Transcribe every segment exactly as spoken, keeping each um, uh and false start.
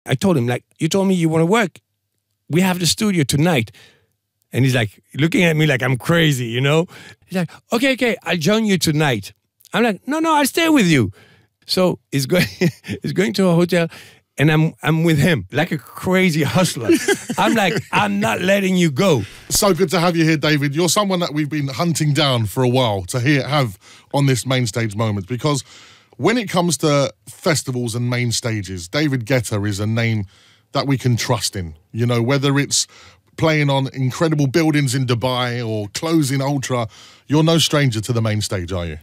I told him, like, you told me you want to work. We have the studio tonight. And he's like, looking at me like I'm crazy, you know? He's like, okay, okay, I'll join you tonight. I'm like, no, no, I'll stay with you. So he's going, he's going to a hotel, and I'm I'm with him like a crazy hustler. I'm like, I'm not letting you go. So good to have you here, David. You're someone that we've been hunting down for a while to hear have on this main stage moment, because when it comes to festivals and main stages, David Guetta is a name that we can trust in. You know, whether it's playing on incredible buildings in Dubai or closing Ultra, you're no stranger to the main stage, are you?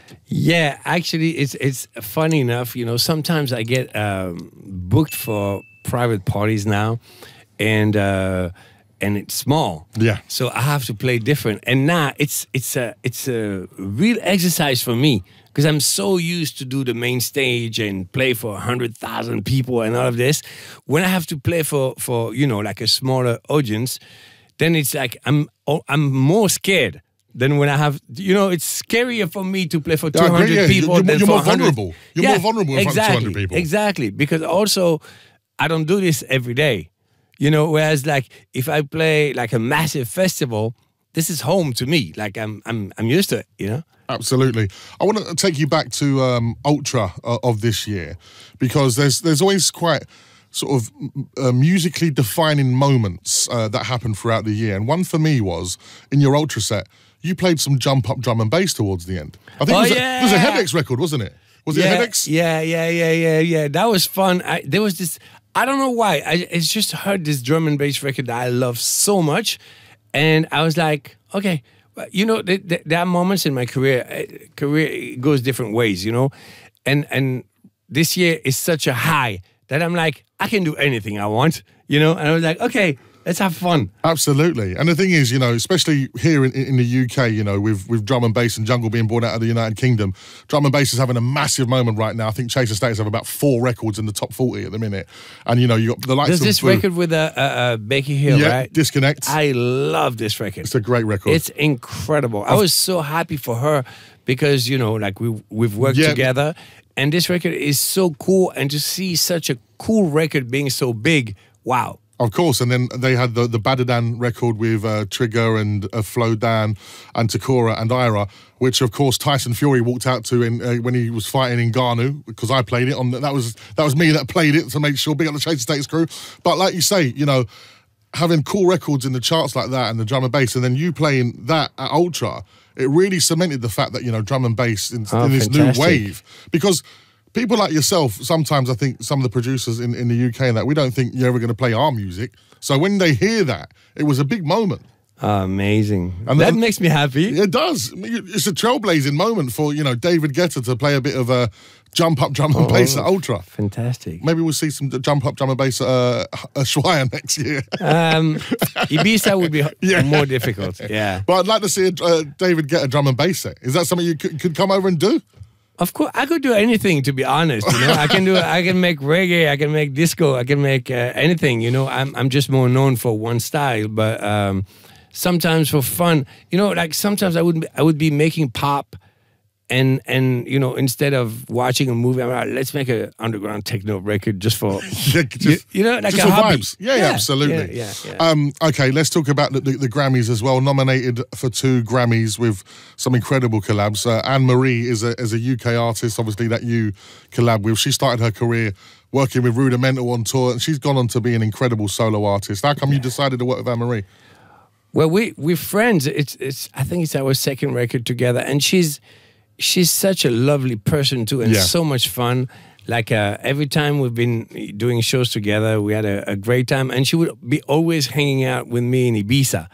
Yeah, actually, it's it's funny enough. You know, sometimes I get um, booked for private parties now, and uh, and it's small. Yeah. So I have to play different. And now it's it's a it's a real exercise for me, because I'm so used to do the main stage and play for a hundred thousand people and all of this. When I have to play for for you know like a smaller audience, then it's like I'm I'm more scared. Then when I have, you know, it's scarier for me to play for two hundred yeah, people you're, than you're for more one hundred. vulnerable. You're yeah, more vulnerable in exactly, front of two hundred people. Exactly, because also I don't do this every day, you know. Whereas like if I play like a massive festival, this is home to me. Like I'm I'm I'm used to it, you know. Absolutely. I want to take you back to um, Ultra uh, of this year, because there's there's always quite sort of uh, musically defining moments uh, that happen throughout the year. And one for me was in your Ultra set, you played some jump up drum and bass towards the end. I think oh, it, was yeah. a, it was a Headaches record, wasn't it? Was yeah, it Headaches? Yeah, yeah, yeah, yeah, yeah. That was fun. I, there was this, I don't know why, I, I just heard this drum and bass record that I love so much. And I was like, okay, you know, th th there are moments in my career, uh, career it goes different ways, you know? And, and this year is such a high that I'm like, I can do anything I want, you know? And I was like, okay, let's have fun. Absolutely. And the thing is, you know, especially here in, in the U K, you know, with, with drum and bass and jungle being born out of the United Kingdom, drum and bass is having a massive moment right now. I think Chase Estates have about four records in the top forty at the minute. And, you know, you got the likes There's of... this record with uh, uh, Becky Hill, yeah, right? Disconnect. I love this record. It's a great record. It's incredible. I was so happy for her because, you know, like we, we've worked yeah. together. And this record is so cool. And to see such a cool record being so big, wow. Of course, and then they had the, the Badadan record with uh, Trigger and uh, Flo Dan and Takura and Ira, which of course Tyson Fury walked out to in, uh, when he was fighting in Ngannou, because I played it on. That was that was me that played it to make sure big up the Chase Estates crew. But like you say, you know, having cool records in the charts like that and the drum and bass, and then you playing that at Ultra, it really cemented the fact that, you know, drum and bass in, oh, in this fantastic. new wave, because people like yourself, sometimes I think some of the producers in, in the U K and that, we don't think you're ever going to play our music. So when they hear that, it was a big moment. Oh, amazing. And that the, makes me happy. It does. It's a trailblazing moment for, you know, David Guetta to play a bit of a jump up drum and oh, bass at Ultra. Fantastic. Maybe we'll see some jump up drum and bass at uh, Ushuaia next year. Um, Ibiza would be yeah. more difficult. Yeah. But I'd like to see a, uh, David Guetta drum and bass set. Is that something you could, could come over and do? Of course, I could do anything, to be honest. You know, I can do. I can make reggae. I can make disco. I can make uh, anything. You know, I'm I'm just more known for one style, but um, sometimes for fun. You know, like sometimes I would I would be making pop, and and you know, instead of watching a movie, I'm like, let's make an underground techno record just for yeah, just, you, you know, like just a for hobby. Vibes. Yeah, yeah, yeah, absolutely. Yeah, yeah, yeah. Um, okay, let's talk about the, the, the Grammys as well. Nominated for two Grammys with some incredible collabs. Uh, Anne Marie is a is a U K artist, obviously, that you collab with. She started her career working with Rudimental on tour, and she's gone on to be an incredible solo artist. How come yeah. you decided to work with Anne Marie? Well, we we're friends. It's it's. I think it's our second record together, and she's. She's such a lovely person too, and yeah. so much fun. Like uh, every time we've been doing shows together, we had a, a great time. And she would be always hanging out with me in Ibiza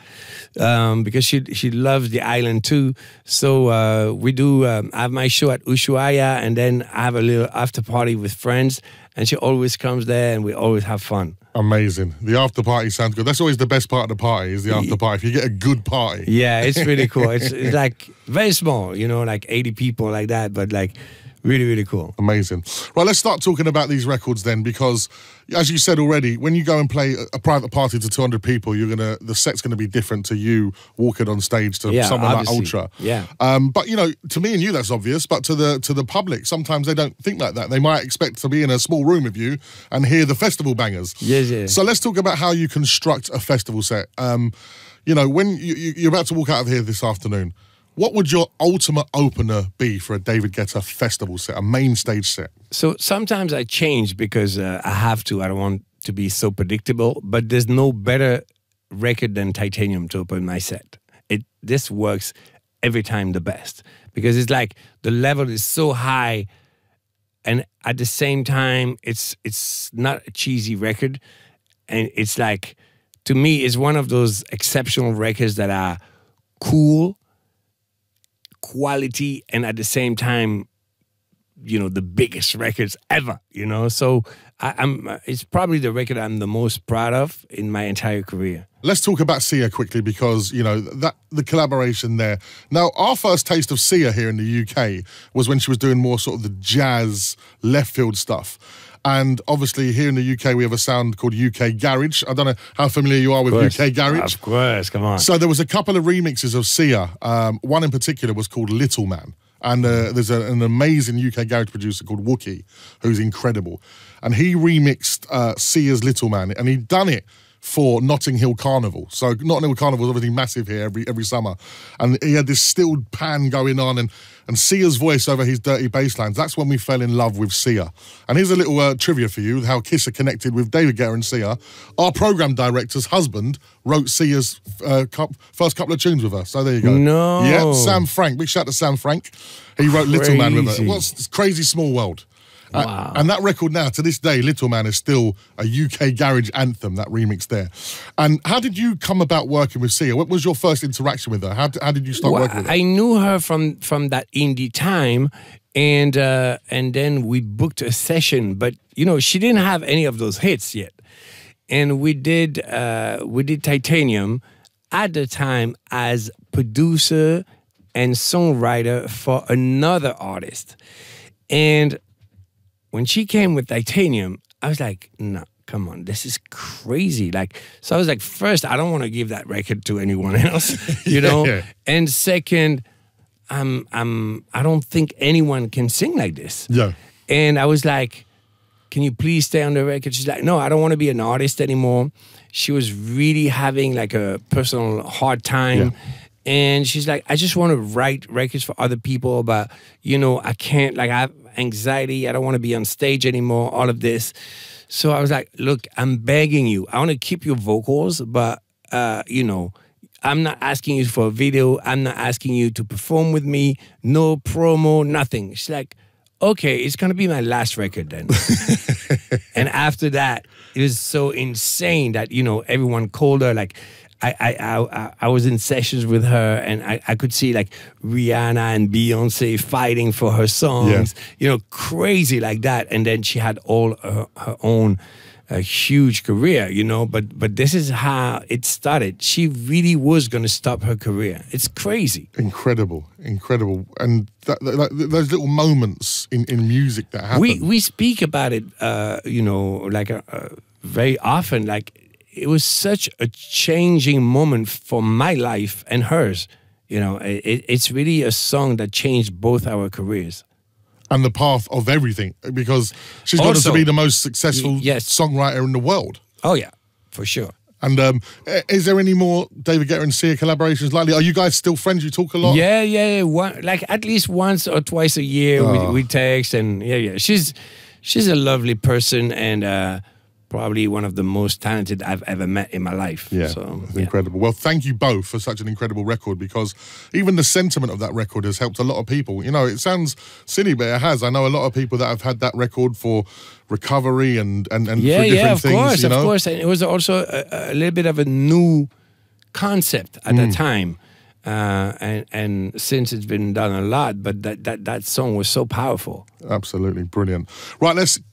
um, because she she loves the island too. So uh, we do. Um, I have my show at Ushuaia, and then I have a little after party with friends. And she always comes there, and we always have fun. Amazing. The after party sounds good. That's always the best part of the party, is the after party. If you get a good party. Yeah, it's really cool. It's, it's like very small, you know, like eighty people like that. But like Really, really cool. Amazing. Right, let's start talking about these records then, because as you said already, when you go and play a private party to two hundred people, you're gonna the set's gonna be different to you walking on stage to yeah, someone obviously. like Ultra. Yeah. Um, but you know, to me and you, that's obvious. But to the to the public, sometimes they don't think like that. They might expect to be in a small room with you and hear the festival bangers. Yes, yes. So let's talk about how you construct a festival set. Um, you know, when you, you, you're about to walk out of here this afternoon, what would your ultimate opener be for a David Guetta festival set, a main stage set? So sometimes I change because uh, I have to. I don't want to be so predictable. But there's no better record than Titanium to open my set. It this works every time the best because it's like the level is so high, and at the same time it's it's not a cheesy record, and it's like, to me, it's one of those exceptional records that are cool, quality, and at the same time, you know, the biggest records ever, you know? So I, I'm, it's probably the record I'm the most proud of in my entire career. Let's talk about Sia quickly because, you know, that the collaboration there. Now, our first taste of Sia here in the U K was when she was doing more sort of the jazz left field stuff. And obviously here in the U K, we have a sound called U K Garage. I don't know how familiar you are with U K Garage. Of course, come on. So there was a couple of remixes of Sia. Um, one in particular was called Little Man. And uh, there's a, an amazing U K garage producer called Wookie, who's incredible. And he remixed uh, Sia's Little Man, and he'd done it for Notting Hill Carnival. So Notting Hill Carnival is obviously massive here every every summer. And he had this stilled pan going on, and, and Sia's voice over his dirty bass lines. That's when we fell in love with Sia. And here's a little uh, trivia for you, how Kiss are connected with David Guetta and Sia. Our program director's husband wrote Sia's uh, cu first couple of tunes with her. So there you go. No. Yeah, Sam Frank. Big shout to Sam Frank. He wrote Crazy. Little Man with her. What's well, Crazy Small World. Wow. Uh, and that record now, to this day, Little Man is still a U K garage anthem, that remix there. And how did you come about working with Sia? What was your first interaction with her? How, how did you start well, working with her? I knew her from, from that indie time, and, uh, and then we booked a session. But, you know, she didn't have any of those hits yet. And we did, uh, we did Titanium at the time as producer and songwriter for another artist. And when she came with Titanium, I was like, no, come on, this is crazy. Like, so I was like, first, I don't want to give that record to anyone else, you know? Yeah. And second, I'm, I'm, I don't think anyone can sing like this. Yeah. And I was like, can you please stay on the record? She's like, no, I don't want to be an artist anymore. She was really having like a personal hard time. Yeah. And she's like, I just want to write records for other people, but, you know, I can't, like, I have anxiety. I don't want to be on stage anymore, all of this. So I was like, look, I'm begging you. I want to keep your vocals, but, uh, you know, I'm not asking you for a video. I'm not asking you to perform with me. No promo, nothing. She's like, okay, it's going to be my last record then. And after that, it was so insane that, you know, everyone called her, like, I, I, I, I was in sessions with her, and I, I could see like Rihanna and Beyonce fighting for her songs, yeah. you know, crazy like that. And then she had all her, her own uh, huge career, you know, but, but this is how it started. She really was going to stop her career. It's crazy. Incredible, incredible. And that, that, those little moments in, in music that happen. We, we speak about it, uh, you know, like uh, uh, very often, like, it was such a changing moment for my life and hers. You know, it, it's really a song that changed both our careers. And the path of everything, because she's got to be the most successful yes. songwriter in the world. Oh, yeah, for sure. And um, is there any more David Guetta and Sia collaborations likely? Are you guys still friends? You talk a lot? Yeah, yeah, yeah. One, like at least once or twice a year oh. we, we text, and yeah, yeah. She's, she's a lovely person, and uh, probably one of the most talented I've ever met in my life. Yeah, so, it's yeah. incredible. Well, thank you both for such an incredible record, because even the sentiment of that record has helped a lot of people. You know, it sounds silly, but it has. I know a lot of people that have had that record for recovery and and, and yeah, for different yeah, of things. course, you know? of course. And it was also a, a little bit of a new concept at mm. the time. Uh, and and since it's been done a lot, but that, that that song was so powerful. Absolutely brilliant. Right, let's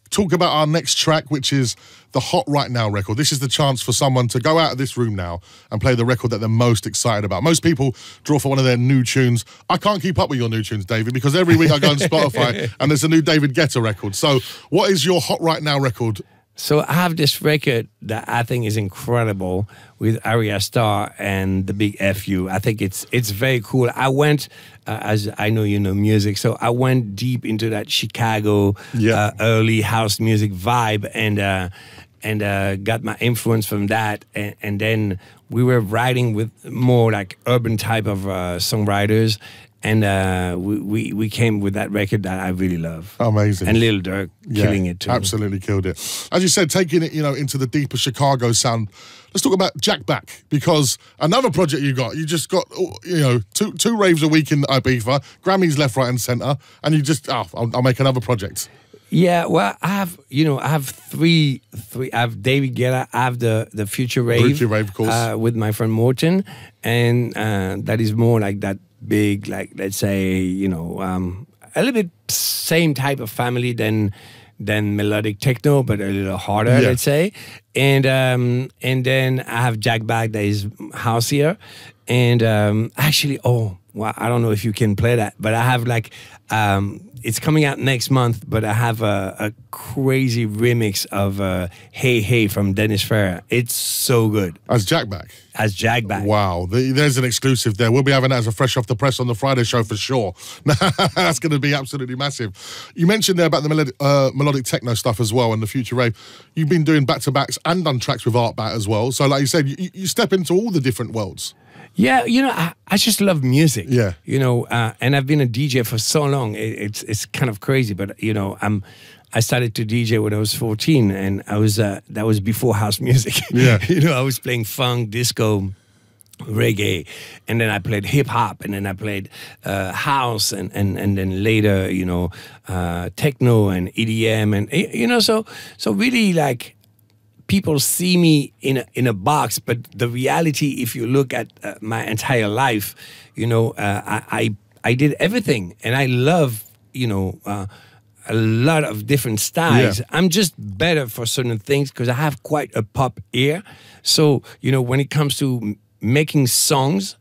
talk about our next track, which is the Hot Right Now record. This is the chance for someone to go out of this room now and play the record that they're most excited about. Most people draw for one of their new tunes. I can't keep up with your new tunes, David, because every week I go on Spotify and there's a new David Guetta record. So what is your Hot Right Now record? So I have this record that I think is incredible with Arya Starr and the Big F U. I think it's it's very cool. I went, uh, as I know you know music, so I went deep into that Chicago yeah. uh, early house music vibe and uh, and uh, got my influence from that. And, and then we were writing with more like urban type of uh, songwriters. And uh, we, we we came with that record that I really love. Amazing. And Lil Durk killing yeah, it too. Absolutely killed it. As you said, taking it, you know, into the deeper Chicago sound. Let's talk about Jack Back, because another project you got, you just got, you know, two two raves a week in Ibiza, Grammys left, right, and centre, and you just, oh, I'll, I'll make another project. Yeah, well, I have, you know, I have three, three. I have David Guetta, I have the the Future Rave, Future Rave, of course, uh, with my friend Morten, and uh, that is more like that big, like let's say, you know, um, a little bit same type of family than than melodic techno, but a little harder, yeah. let's say. And um, and then I have Jack Back that is houseier, and um, actually, oh, well, I don't know if you can play that, but I have like. Um, It's coming out next month, but I have a, a crazy remix of uh, Hey Hey from Dennis Ferrer. It's so good. As Jack Back? As Jack Back. Wow. The, there's an exclusive there. We'll be having that as a fresh off the press on the Friday show for sure. That's going to be absolutely massive. You mentioned there about the melodic, uh, melodic techno stuff as well and the Future Rave. You've been doing back-to-backs and done tracks with Artbat as well. So like you said, you, you step into all the different worlds. Yeah, you know, I, I just love music. Yeah, you know, uh, and I've been a D J for so long. It, it's it's kind of crazy, but you know, I'm I started to D J when I was fourteen, and I was uh, that was before house music. Yeah, you know, I was playing funk, disco, reggae, and then I played hip hop, and then I played uh, house, and and and then later, you know, uh, techno and E D M, and you know, so so really like. People see me in a, in a box, but the reality, if you look at uh, my entire life, you know, uh, I, I I did everything, and I love, you know, uh, a lot of different styles. Yeah. I'm just better for certain things because I have quite a pop ear. So, you know, when it comes to making songs,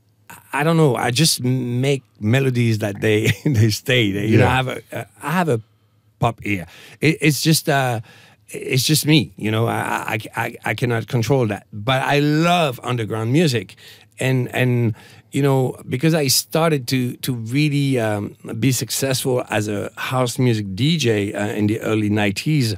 I don't know. I just make melodies that they they stay. They, you yeah. know, I have a uh, I have a pop ear. It, it's just. Uh, It's just me, you know. I, I I I cannot control that, but I love underground music, and and you know, because I started to to really um, be successful as a house music D J uh, in the early nineties.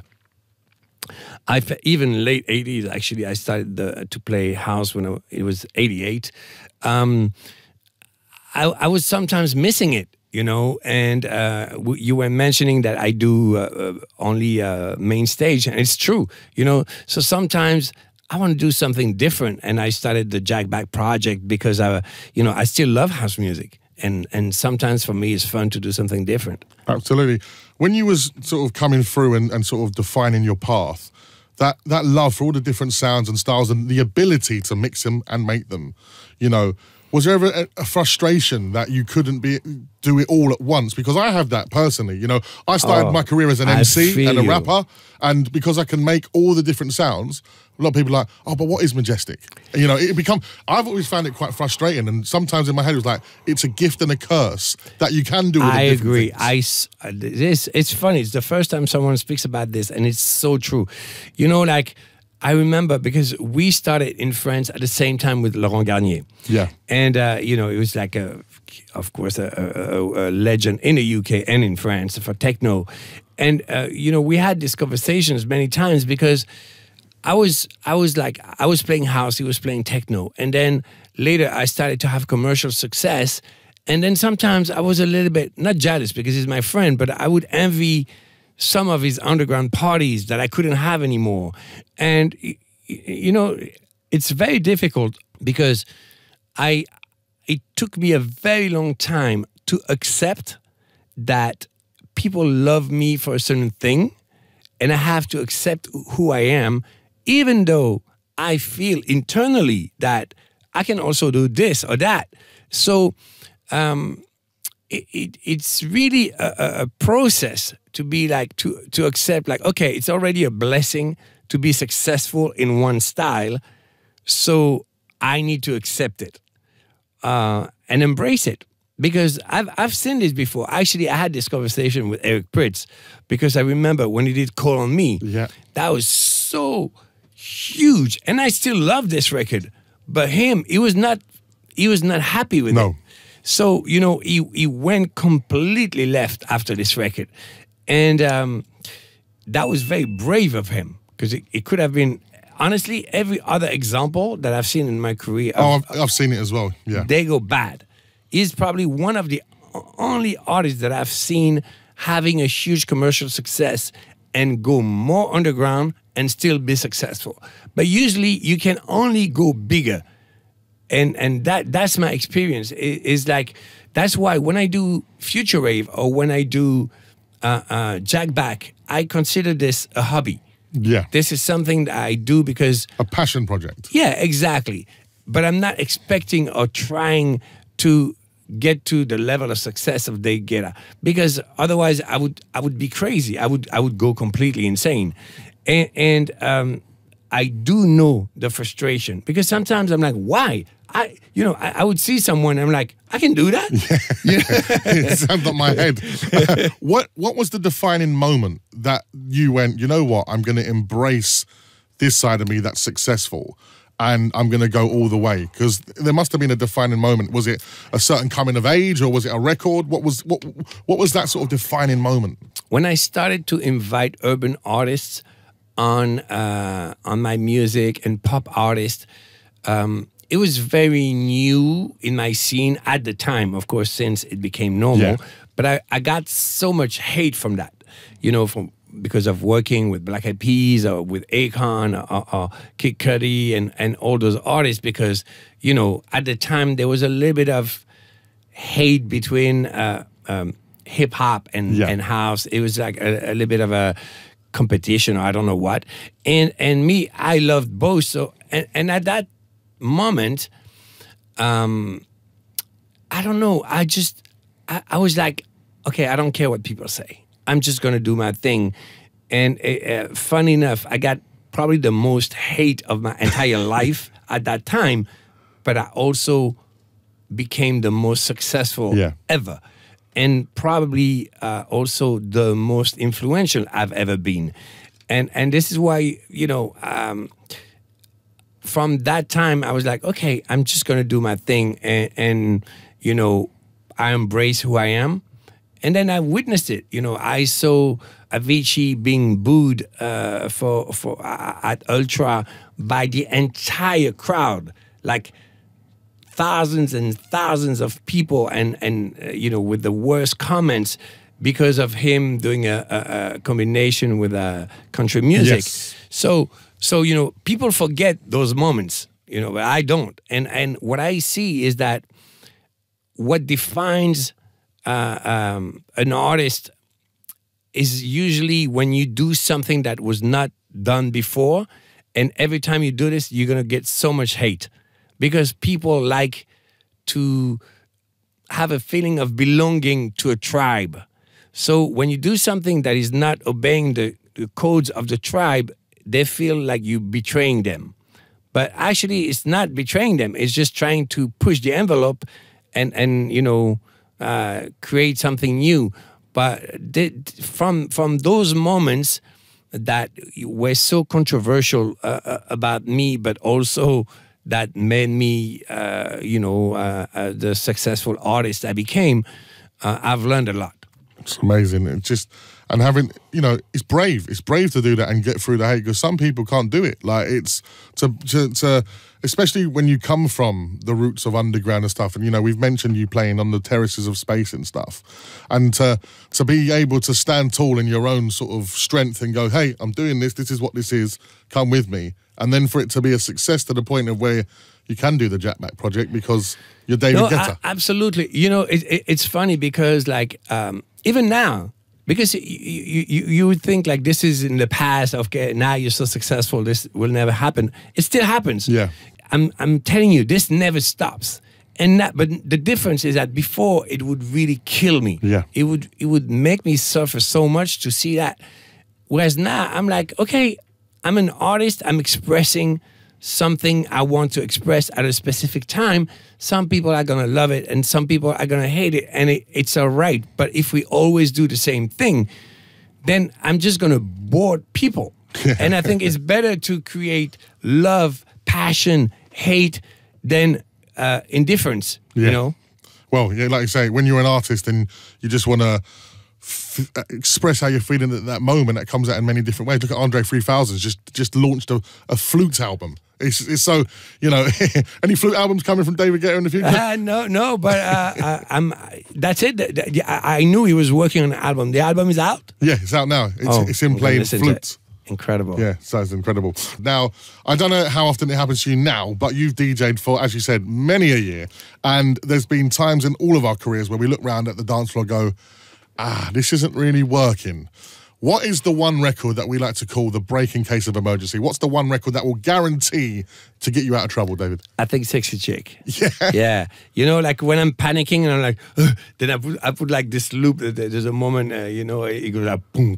I even late eighties actually. I started the, to play house when I, it was eighty-eight. Um, I, I was sometimes missing it. You know, and uh, you were mentioning that I do uh, only uh, main stage, and it's true. You know, so sometimes I want to do something different, and I started the Jack Back project because I, you know, I still love house music, and and sometimes for me it's fun to do something different. Absolutely. When you was sort of coming through and, and sort of defining your path, that that love for all the different sounds and styles and the ability to mix them and make them, you know. Was there ever a, a frustration that you couldn't be do it all at once? Because I have that personally. You know, I started oh, my career as an M C and a you. rapper, and because I can make all the different sounds, a lot of people are like, oh, but what is Majestic? You know, it become. I've always found it quite frustrating, and sometimes in my head it was like, it's a gift and a curse that you can do. All the I different agree. things. I this it's funny. It's the first time someone speaks about this, and it's so true. You know, like. I remember because we started in France at the same time with Laurent Garnier. Yeah. And, uh, you know, it was like, a, of course, a, a, a legend in the U K and in France for techno. And, uh, you know, we had these conversations many times because I was, I was like, I was playing house, he was playing techno. And then later I started to have commercial success. And then sometimes I was a little bit, not jealous because he's my friend, but I would envy some of his underground parties that I couldn't have anymore. And, you know, it's very difficult because I, it took me a very long time to accept that people love me for a certain thing, and I have to accept who I am, even though I feel internally that I can also do this or that. So, um, it, it it's really a, a process to be like to to accept like, okay, it's already a blessing to be successful in one style, so I need to accept it uh, and embrace it. Because I've I've seen this before. Actually, I had this conversation with Eric Prydz, because I remember when he did Call on Me. Yeah. That was so huge, and I still love this record. But him, he was not he was not happy with no. it. So you know, he he went completely left after this record, and um, that was very brave of him, because it, it could have been. Honestly, every other example that I've seen in my career. Oh, of, I've, I've seen it as well. Yeah. They go bad. He's probably one of the only artists that I've seen having a huge commercial success and go more underground and still be successful. But usually you can only go bigger. And and that that's my experience. It, it's like, that's why when I do Future Rave or when I do uh, uh, Jack Back, I consider this a hobby. Yeah. This is something that I do because... A passion project. Yeah, exactly. But I'm not expecting or trying to get to the level of success of David Guetta, because otherwise I would I would be crazy. I would I would go completely insane. And, and um, I do know the frustration, because sometimes I'm like, why? I you know I, I would see someone and I'm like, I can do that. Yeah, it sounds like my head. what what was the defining moment that you went, you know what, I'm going to embrace this side of me that's successful, and I'm going to go all the way? Because there must have been a defining moment. Was it a certain coming of age, or was it a record? What was what what was that sort of defining moment? When I started to invite urban artists on uh, on my music and pop artists, um, it was very new in my scene at the time, of course, since it became normal. Yeah. But I, I got so much hate from that, you know, from because of working with Black Eyed Peas or with Akon or, or Kid Cudi and, and all those artists, because, you know, at the time there was a little bit of hate between uh, um, hip hop and, yeah. and house. It was like a, a little bit of a competition, or I don't know what. And and me, I loved both. So and, and at that moment, um, I don't know. I just I, I was like, okay, I don't care what people say. I'm just gonna do my thing. And uh, funny enough, I got probably the most hate of my entire life at that time, but I also became the most successful yeah. ever. And probably uh, also the most influential I've ever been. And and this is why, you know, um, from that time, I was like, okay, I'm just going to do my thing. And, and, you know, I embrace who I am. And then I witnessed it. You know, I saw Avicii being booed uh, for, for uh, at Ultra by the entire crowd. Like, thousands and thousands of people, and and uh, you know, with the worst comments because of him doing a, a, a combination with uh, country music. Yes. So so you know, people forget those moments, you know, but I don't. And and what I see is that what defines uh, um, an artist is usually when you do something that was not done before, and every time you do this, you're gonna get so much hate. Because people like to have a feeling of belonging to a tribe. So when you do something that is not obeying the, the codes of the tribe, they feel like you're betraying them. But actually, it's not betraying them. It's just trying to push the envelope and, and you know, uh, create something new. But they, from, from those moments that were so controversial uh, about me, but also that made me, uh, you know, uh, uh, the successful artist I became, uh, I've learned a lot. It's amazing. It's just, and having, you know, it's brave. It's brave to do that and get through the hate, because some people can't do it. Like, it's to, to, to, especially when you come from the roots of underground and stuff. And, you know, we've mentioned you playing on the terraces of space and stuff. And to, to be able to stand tall in your own sort of strength and go, hey, I'm doing this. This is what this is. Come with me. And then for it to be a success to the point of where you can do the Jack Back project because you're David no, Guetta. I, absolutely. You know, it, it, it's funny because, like, um, even now, because you, you, you would think, like, this is in the past, okay, now you're so successful, this will never happen. It still happens. Yeah. I'm, I'm telling you, this never stops. And that, but the difference is that before it would really kill me. Yeah. It would it would make me suffer so much to see that. Whereas now I'm like, okay, I'm an artist. I'm expressing something I want to express at a specific time. Some people are gonna love it, and some people are gonna hate it, and it, it's all right. But if we always do the same thing, then I'm just gonna bore people. And I think it's better to create love, passion, hate than uh, indifference. Yeah. You know. Well, yeah, like you say, when you're an artist and you just want to f express how you're feeling at that moment, that comes out in many different ways. Look at Andre three thousand, just just launched a, a flute album. It's, it's so, you know, any flute albums coming from David Guetta in the future? Uh, no, no, but uh, I, I'm. That's it. I, I knew he was working on an album. The album is out? Yeah, it's out now. It's, oh, it's him playing flutes. Incredible. Yeah, sounds incredible. Now, I don't know how often it happens to you now, but you've D J'd for, as you said, many a year. And there's been times in all of our careers where we look around at the dance floor and go, ah, this isn't really working. What is the one record that we like to call the break in case of emergency? What's the one record that will guarantee to get you out of trouble, David? I think Sexy Chick. Yeah. Yeah. You know, like when I'm panicking and I'm like, ugh, then I put, I put like this loop. There's a moment, uh, you know, it goes like, boom,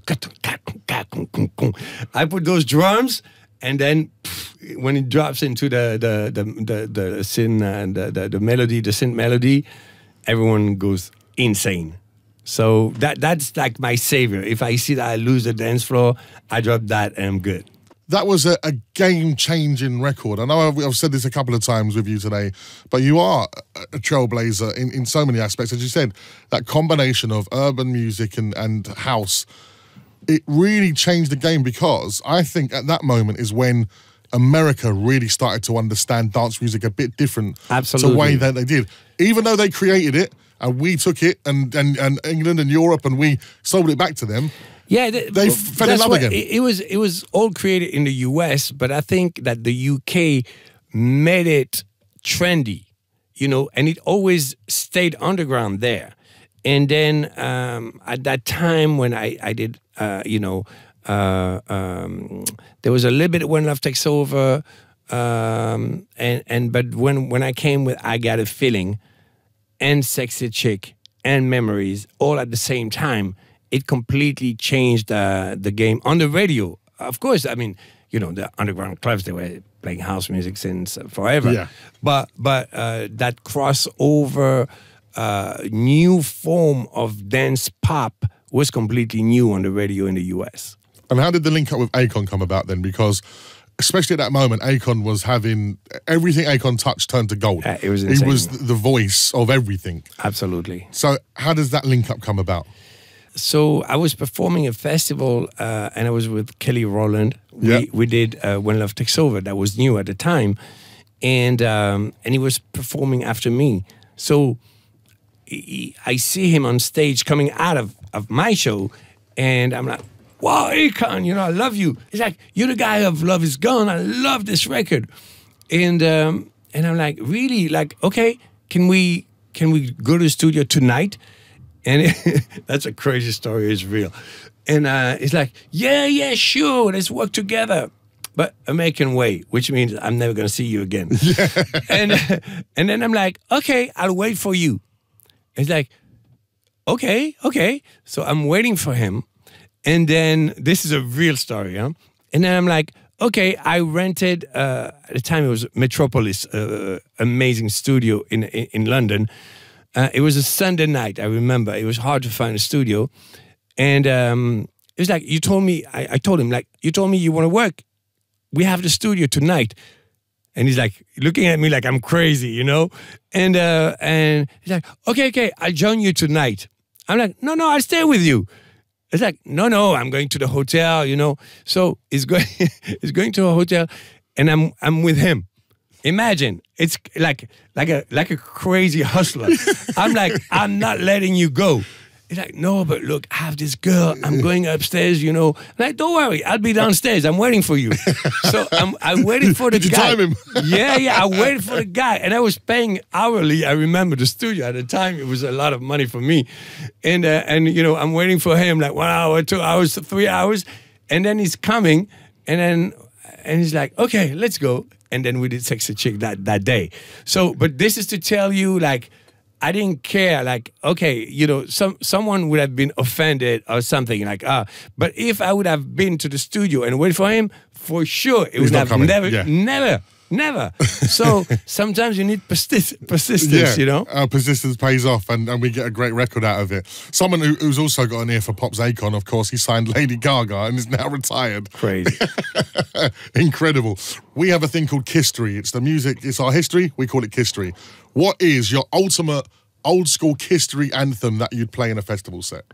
I put those drums, and then pff, when it drops into the the the the, the synth and the, the the melody, the synth melody, everyone goes insane. So that that's like my savior. If I see that I lose the dance floor, I drop that and I'm good. That was a, a game-changing record. I know I've, I've said this a couple of times with you today, but you are a trailblazer in, in so many aspects. As you said, that combination of urban music and, and house, it really changed the game, because I think at that moment is when America really started to understand dance music a bit different Absolutely. to the way that they did. Even though they created it, and we took it, and, and, and England and Europe, and we sold it back to them. Yeah, th they fell in love what, again. It, it was it was all created in the U S, but I think that the U K made it trendy, you know, and it always stayed underground there. And then um, at that time when I I did, uh, you know, uh, um, there was a little bit When Love Takes Over, um, and and but when when I came with I Got a Feeling and Sexy Chick and Memories all at the same time, it completely changed uh, the game on the radio. Of course, I mean, you know, the underground clubs, they were playing house music since forever. Yeah. But but uh, that crossover, uh, new form of dance pop was completely new on the radio in the U S. And how did the link up with Akon come about then? Because especially at that moment, Akon was having everything Akon touched turned to gold. Uh, it was insane. He was the voice of everything. Absolutely. So how does that link up come about? So I was performing a festival, uh, and I was with Kelly Rowland. We, yeah. we did uh, When Love Takes Over. That was new at the time. And um, and he was performing after me. So he, I see him on stage coming out of, of my show, and I'm like, wow, Akon, you know, I love you. He's like, you're the guy of Love Is Gone. I love this record. And um, and I'm like, really? Like, okay, can we can we go to the studio tonight? And it, that's a crazy story. It's real. And uh, it's like, yeah, yeah, sure, let's work together. But American way, which means I'm never going to see you again. Yeah. And and then I'm like, okay, I'll wait for you. It's like, okay, okay. So I'm waiting for him. And then, this is a real story, huh? And then I'm like, okay, I rented, uh, at the time it was Metropolis, uh, amazing studio in, in, in London. Uh, it was a Sunday night, I remember. It was hard to find a studio. And um, it was like, you told me, I, I told him, like, you told me you want to work. We have the studio tonight. And he's like, looking at me like I'm crazy, you know? And uh, and he's like, okay, okay, I'll join you tonight. I'm like, no, no, I'll stay with you. It's like, no, no, I'm going to the hotel, you know? So he's going, he's going to a hotel, and I'm I'm with him. Imagine, it's like like a like a crazy hustler. I'm like, I'm not letting you go. He's like, no, but look, I have this girl. I'm going upstairs, you know. I'm like, don't worry, I'll be downstairs. I'm waiting for you. So I'm I waited for the Did guy. you time him? Yeah, yeah, I waited for the guy, and I was paying hourly. I remember the studio at the time; it was a lot of money for me. And uh, and you know, I'm waiting for him like one hour, two hours, three hours, and then he's coming, and then and he's like, okay, let's go. and then we did Sexy Chick that, that day. So, but this is to tell you, like, I didn't care, like, okay, you know, some someone would have been offended or something, like, ah. Uh, but if I would have been to the studio and wait for him, for sure, it He's would not have coming. never, Yeah. never, never. So sometimes you need persist persistence, Yeah, you know? uh, persistence pays off, and, and we get a great record out of it. Someone who, who's also got an ear for Pop's Akon, of course, he signed Lady Gaga and is now retired. Crazy. Incredible. We have a thing called Kistory. It's the music, it's our history, we call it Kistory. What is your ultimate old school Kistory anthem that you'd play in a festival set?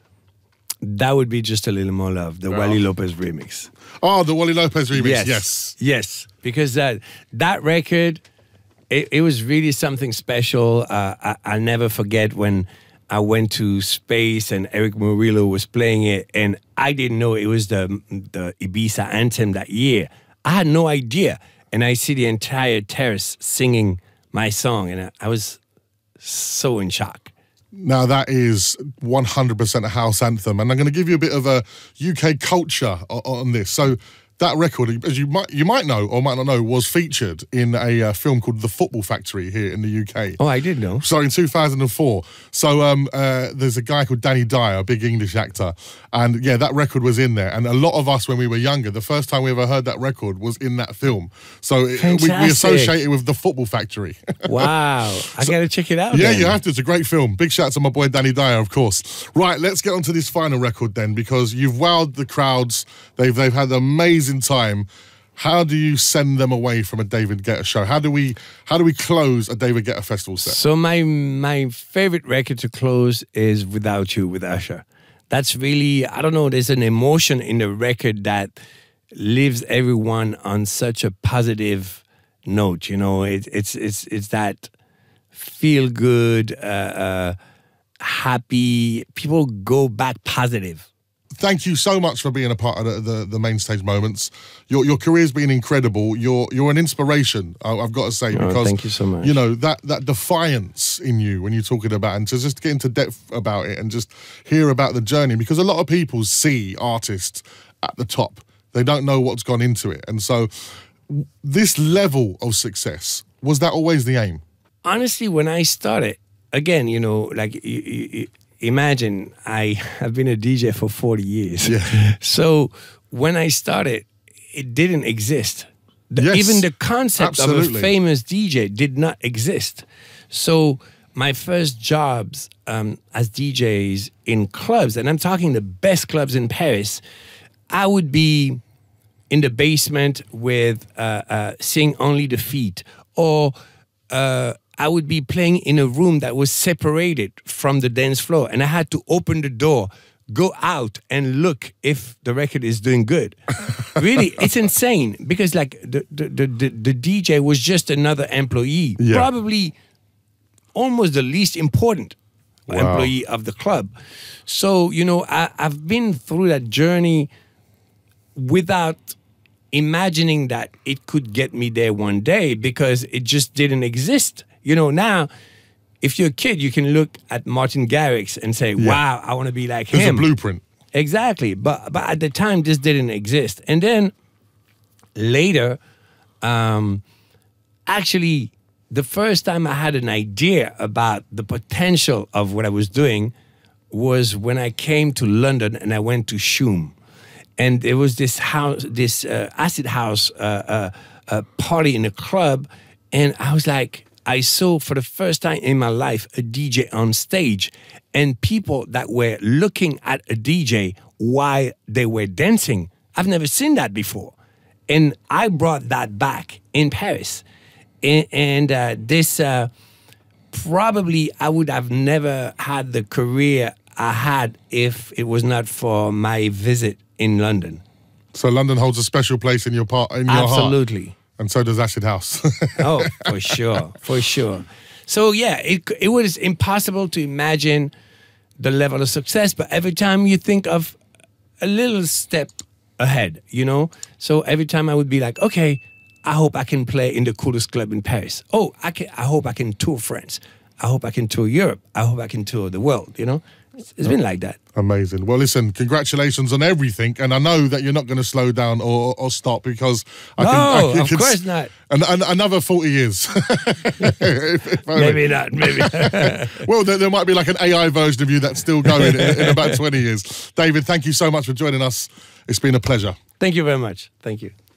That would be Just a Little More Love, the Oh. Wally Lopez remix. Oh, the Wally Lopez remix, Yes. yes. Yes. Because that, that record, it, it was really something special. Uh, I, I'll never forget when I went to space and Eric Murillo was playing it, and I didn't know it was the, the Ibiza anthem that year. I had no idea. And I see the entire terrace singing my song, and I, I was so in shock. Now, that is one hundred percent a house anthem, and I'm going to give you a bit of a U K culture on, on this. So that record, as you might you might know or might not know, was featured in a uh, film called The Football Factory here in the U K. Oh, I did know. So in two thousand four. So um, uh, there's a guy called Danny Dyer, a big English actor, and yeah, that record was in there. And a lot of us, when we were younger, the first time we ever heard that record was in that film. So it, we, we associate it with The Football Factory. Wow, I So- gotta check it out. Yeah, then. you have to. It's a great film. Big shout out to my boy Danny Dyer, of course. Right, let's get on to this final record then, because you've wowed the crowds. They've they've had an amazing time. How do you send them away from a David Guetta show? How do we how do we close a David Guetta festival set? So my my favorite record to close is Without You with Usher. That's really, I don't know, there's an emotion in the record that leaves everyone on such a positive note. You know, it, it's it's it's that feel good, uh, uh, happy. People go back positive. Thank you so much for being a part of the, the, the main stage moments. Your your career's been incredible. You're you're an inspiration, I- I've got to say, Oh, because thank you so much. You know that that defiance in you when you're talking about, and to just get into depth about it and just hear about the journey, because a lot of people see artists at the top, they don't know what's gone into it, and so w- this level of success, was that always the aim? Honestly, when I started, again, you know, like you, you, you, imagine I have been a D J for forty years. Yeah. So when I started, it didn't exist. The, Yes, even the concept of absolutely. a famous D J did not exist. So my first jobs um, as D Js in clubs, and I'm talking the best clubs in Paris, I would be in the basement with uh, uh, Sing Only the Feet, or uh, I would be playing in a room that was separated from the dance floor, and I had to open the door, go out, and look if the record is doing good. Really, it's insane, because like the the, the, the the D J was just another employee, Yeah. probably almost the least important Wow. employee of the club. So, you know, I, I've been through that journey without imagining that it could get me there one day, because it just didn't exist. You know, now, if you're a kid, you can look at Martin Garrix and say, wow, I want to be like There's him. a blueprint. Exactly. But but at the time, this didn't exist. And then later, um, actually, the first time I had an idea about the potential of what I was doing was when I came to London and I went to Shoom. And there was this house, this uh, acid house uh, uh, uh, party in a club. And I was like, I saw for the first time in my life a D J on stage, and people that were looking at a D J while they were dancing. I've never seen that before. And I brought that back in Paris. And, and uh, this, uh, probably I would have never had the career I had if it was not for my visit in London. So London holds a special place in your part in your heart. Absolutely. And so does Acid House. Oh, for sure, for sure. So yeah, it it was impossible to imagine the level of success, but every time you think of a little step ahead, you know? So every time I would be like, okay, I hope I can play in the coolest club in Paris. Oh, I can, I hope I can tour France. I hope I can tour Europe. I hope I can tour the world, you know? It's, it's been like that. Amazing. Well, listen, congratulations on everything, and I know that you're not going to slow down or, or stop because I no, can, I can, of can course not. And, and another forty years. if, if maybe not. Maybe. Well, there, there might be like an A I version of you that's still going in, in about twenty years. David, thank you so much for joining us. It's been a pleasure. Thank you very much. Thank you.